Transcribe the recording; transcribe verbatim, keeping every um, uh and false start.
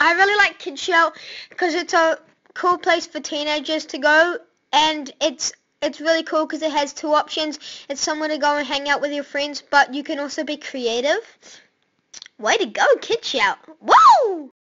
I really like Kid Shout because it's a cool place for teenagers to go, and it's it's really cool because it has two options. It's somewhere to go and hang out with your friends, but you can also be creative. Way to go, Kid Shout. Woo!